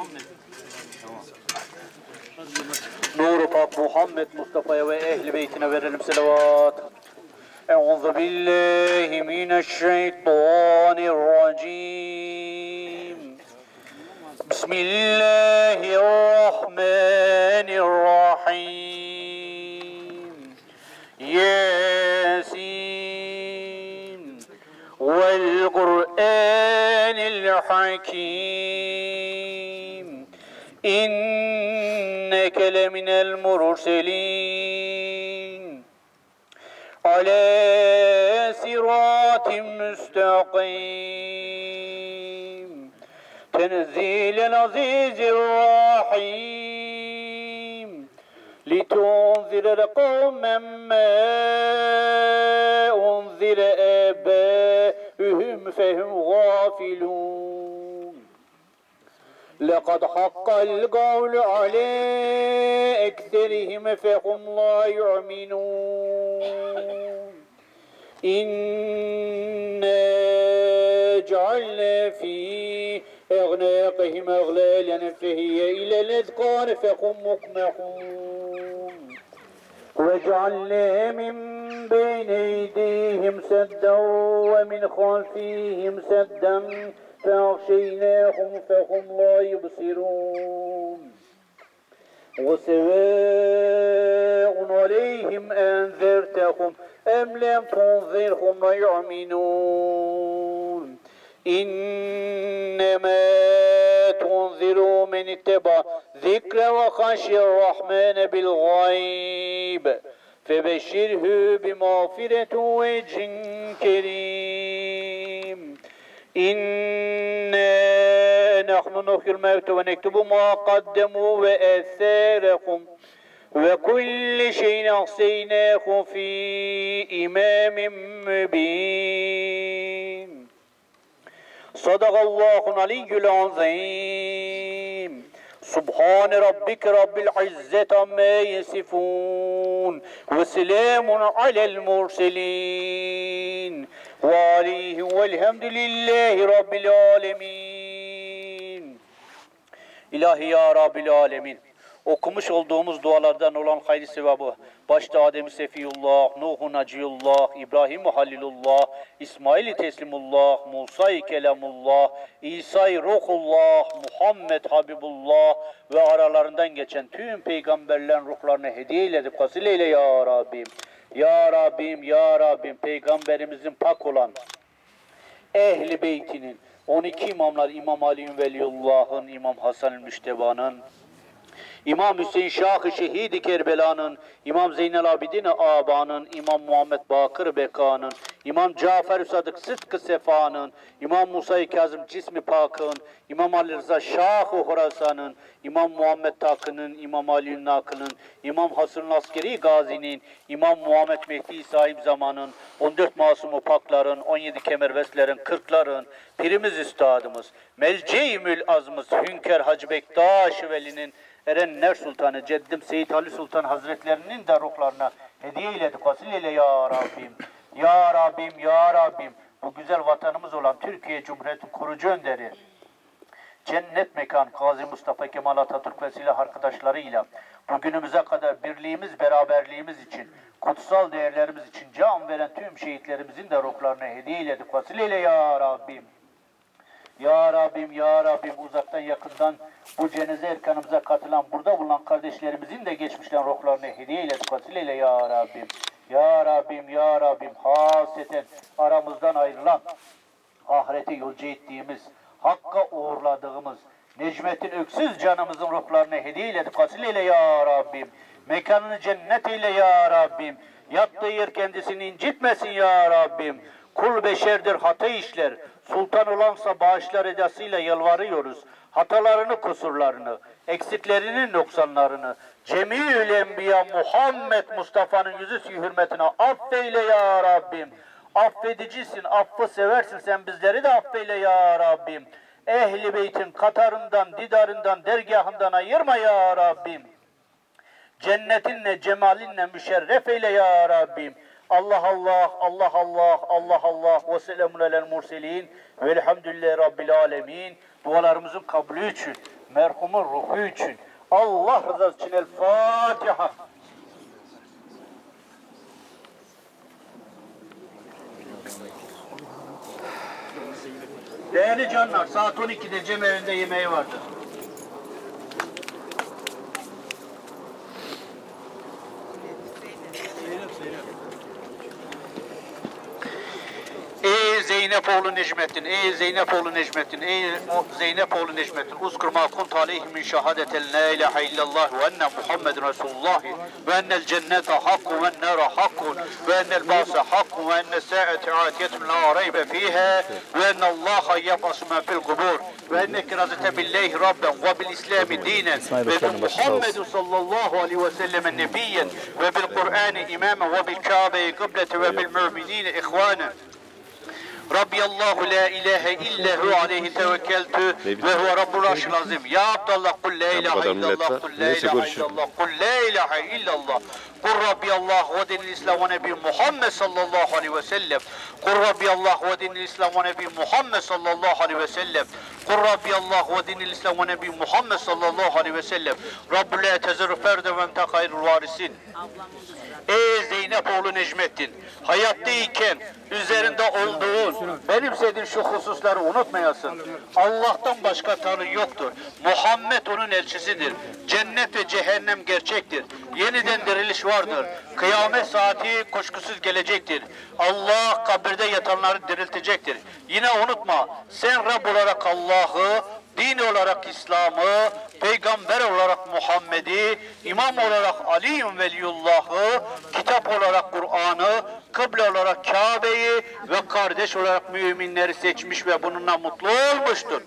Nur-u Pak Muhammed Mustafa'ya ve ehli beytine verelim selavat. Euzu billahi mineşşeytanirracim. Bismillahirrahmanirrahim. Yasin vel Kur'anil Hakim. İnneke leminel murselin. Ala siratim müstakim. Tenzilel azizirrahim. Litunzire kavmen ma unzire ebâhum fehum gâfilûn. لقد حق القول على أكثرهم فهم لا يؤمنون إنا جعلنا في أعناقهم أغلالا فهي إلى الأذقان فهم مقمحون وجعلنا من بين أيديهم سدا ومن خلفهم سدا فأغشيناهم فهم لا يبصرون وسواء عليهم أنذرتهم أم لم تنذرهم لا يؤمنون إنما تنذر من اتبع ذكر وخشي الرحمن بالغيب فبشره بمغفرة وجه كريم İnna nahnu nuhyil mevte ve nektubu ma qaddamu ve atharahum ve kulli şeyin ahsaynahu fi imamin mübin. Sadakallahul aliyyul azim. Subhane rabbike rabbil izzeti amma yasifun ve selamun alel murselin ve alihi velhamdülillahi rabbil alemin. İlahi ya Rabbil alemin. Okumuş olduğumuz dualardan olan hayırlı sevabı, başta Adem-i Sefiyullah, Nuh-u Naciyullah, İbrahim-i Halilullah, İsmail-i Teslimullah, Musa-i Kelamullah, İsa-i Ruhullah, Muhammed Habibullah ve aralarından geçen tüm peygamberlerin ruhlarını hediye eyledik. Kasil eyle ya Rabbim. Ya Rabbim, Ya Rabbim, peygamberimizin pak olan ehli beytinin, 12 imamlar, İmam Ali Veliullah'ın, İmam Hasan-ı Müşteba'nın, İmam Hüseyin Şah-ı Şehid-i Kerbela'nın, İmam Zeynel Abidin Aba'nın, İmam Muhammed Bakır Beka'nın, İmam Cafer-ı Sadık Sıdk-ı Sefa'nın, İmam Musa-i Kazım Cismi Pak'ın, İmam Ali Rıza Şah-ı Horasan'ın, İmam Muhammed Takı'nın, İmam Ali Nakı'nın, İmam Hasır'ın Askeri Gazi'nin, İmam Muhammed Mehdi sahip zamanın, 14 Masum-u Pakların, 17 Kemerveslerin, 40'ların, Pirimiz Üstadımız, Melce-i Azmız, Hünkar Hacı Bektaş-ı Veli'nin, Erenler Sultanı, Ceddim Seyyid Ali Sultan Hazretlerinin de ruhlarına hediye eyledik. Vasil eyle ya Rabbim. Ya Rabbim, Ya Rabbim. Bu güzel vatanımız olan Türkiye Cumhuriyeti kurucu önderi, cennet mekan Gazi Mustafa Kemal Atatürk ve silah arkadaşlarıyla bugünümüze kadar birliğimiz, beraberliğimiz için, kutsal değerlerimiz için can veren tüm şehitlerimizin de ruhlarına hediye eyledik. Vasil eyle ya Rabbim. Ya Rabbim, Ya Rabbim, uzaktan yakından bu cenaze erkanımıza katılan, burada bulunan kardeşlerimizin de geçmişten ruhlarını hediye eyledik. Vasil eyle ya Rabbim. Ya Rabbim, Ya Rabbim, haseten aramızdan ayrılan, ahirete yolcu ettiğimiz, Hakk'a uğurladığımız, Necmettin Öksüz canımızın ruhlarını hediye eyledik. Vasil eyle ya Rabbim. Mekanını cennet eyle ya Rabbim. Yattığı yer kendisini incitmesin ya Rabbim. Kul beşerdir, hata işler. Sultan olansa bağışlar edasıyla yalvarıyoruz. Hatalarını, kusurlarını, eksiklerini, noksanlarını, Cemî'ül Enbiya Muhammed Mustafa'nın yüzü hürmetine affeyle ya Rabbim. Affedicisin, affı seversin, sen bizleri de affeyle ya Rabbim. Ehli beytin katarından, didarından, dergahından ayırma ya Rabbim. Cennetinle, cemalinle müşerref eyle ya Rabbim. Allah Allah, Allah Allah, Allah Allah ve selamun alel murselin velhamdülillahi rabbil alemin. Dualarımızın kabulü için merhumun ruhu için, Allah rızası için El Fatiha. Değerli canlar, saat 12'de cemevinde yemeği vardır. Ey Zeynepoğlu Necmettin, ey Zeynepoğlu Necmettin, ey Zeynepoğlu Necmettin, uzkur ma kunt aleyhim min şehadetel la ilahe illallah ve enne Muhammeden Resulullah ve ennel cennete hakkun ve ennâre hakkun ve ennel bâse hakkun ve enne sâ'ete âtiyetun la raybe fîhâ ve ennallâhe yeb'asu men fil kubur ve enneke razete billahi rabben ve bil islami dinen ve bil Muhammedin sallallahu aleyhi ve sellem nebiyyen ve bil Kur'an imamen ve bil Kâbe'yi kıblete ve bil mü'minine ihvanen. Rabbi Allahu la ilahe illa hu aleyhi tevekkeltü ve huve rabbul arşil azim. Ya Abdallah kul la ilahe illallah, kul la ilahe illallah, kul la ilahe illallah. Kul Rabbi Allah ve dinil İslam ve Nebi Muhammed sallallahu aleyhi ve sellem. Kul Rabbi Allah ve dinil İslam ve Nebi Muhammed sallallahu aleyhi ve sellem. Kul Rabbi Allah ve dinil İslam ve Nebi Muhammed sallallahu aleyhi ve sellem. Rabbi la tezerru ferde ve ente hayrul varisin. Ey Zeynepoğlu Necmettin, hayattayken üzerinde olduğun, benimsediğin şu hususları unutmayasın. Allah'tan başka Tanrı yoktur. Muhammed onun elçisidir. Cennet ve cehennem gerçektir. Yeniden diriliş vardır. Kıyamet saati kuşkusuz gelecektir. Allah kabirde yatanları diriltecektir. Yine unutma, sen Rab olarak Allah'ı, din olarak İslam'ı, peygamber olarak Muhammed'i, imam olarak Ali'yün Veliyullah'ı, kitap olarak Kur'an'ı, kıble olarak Kabe'yi ve kardeş olarak müminleri seçmiş ve bununla mutlu olmuştur.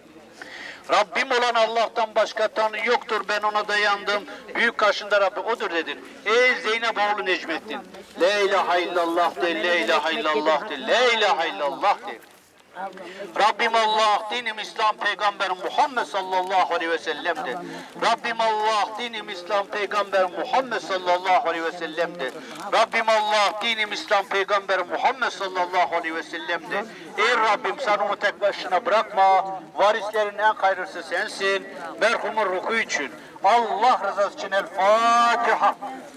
Rabbim olan Allah'tan başka Tanrı yoktur, ben ona dayandım. Büyük karşında Rabbi odur dedin. Ey Zeynepoğlu Necmettin, la ilahe illallah de, la ilahe illallah de, la ilahe illallah de. Rabbim Allah, dinim İslam, peygamberim Muhammed sallallahu aleyhi ve sellem'dir. Rabbim Allah, dinim İslam, peygamberim Muhammed sallallahu aleyhi ve sellem'dir. Rabbim Allah, dinim İslam, peygamberim Muhammed sallallahu aleyhi ve sellem'dir. Ey Rabbim, sen onu tek başına bırakma. Varislerin en hayırlısı sensin. Merhumun ruhu için, Allah rızası için El Fatiha.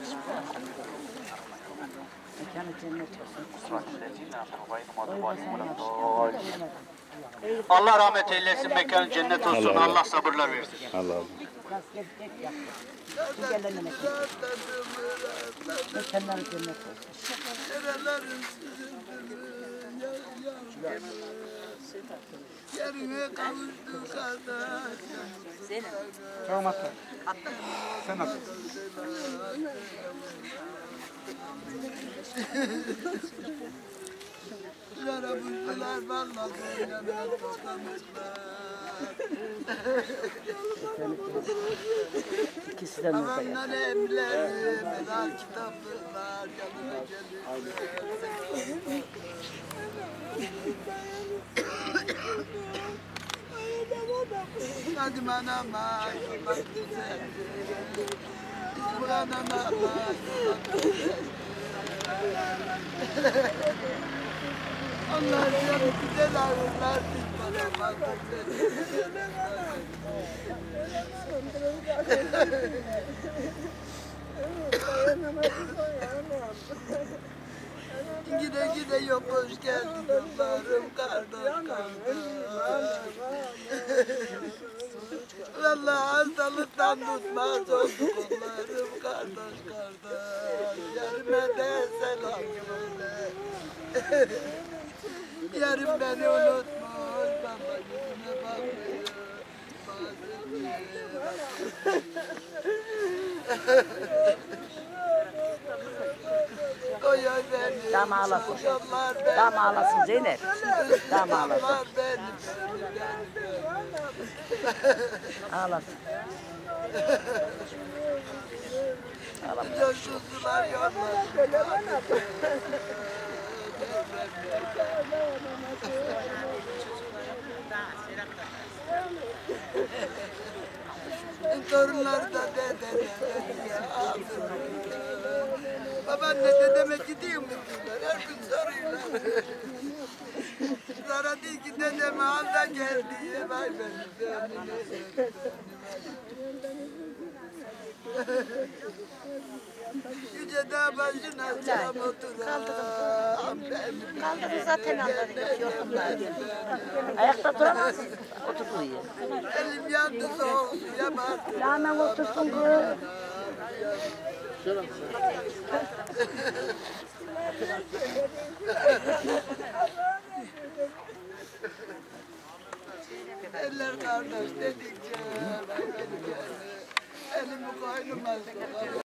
Allah rahmet eylesin, mekanı cennet olsun, Allah sabırlar versin. Allah. Yerine kavuştu kardeş. Tamam atla. Sen atla. Yara buldular vallahi yana toplamışlar. İkisi de orada ya. Babamlar emleri, medal kitaplar yanına gelirler. Hadi manama, bak güzel. Buranama, bak güzel. Allah canı güzel ağırlar, biz bana bak Gide gide yok hoş geldin yollarım kardeş kardeş. Vallahi hastalıktan tutmaz oldu kollarım kardeş kardeş. Yarime de selam söyle. Yarım beni unutmuş, baba yüzüne bakmıyor. Oy oy beni, Dam ağlasın. yollar beni. Dam ağlasın Zeynep. Dam ağlasın. Yollar beni. Ağlasın. Coşuldular yollar. Torunlar da dede babaanne dedeme gidiyor mu diyorlar, her gün soruyorlar. aradı ki dedem ağza geldi. Vay benim. Yüce dağ başına selam oturan. Kaldırın zaten anladık. Yorgunlar. Ayakta duramaz. Otur buraya. Elim yandı soğuk suya battı. Hemen otursun bu. Eller kardeş dedikçe elimi koynuma sokarım.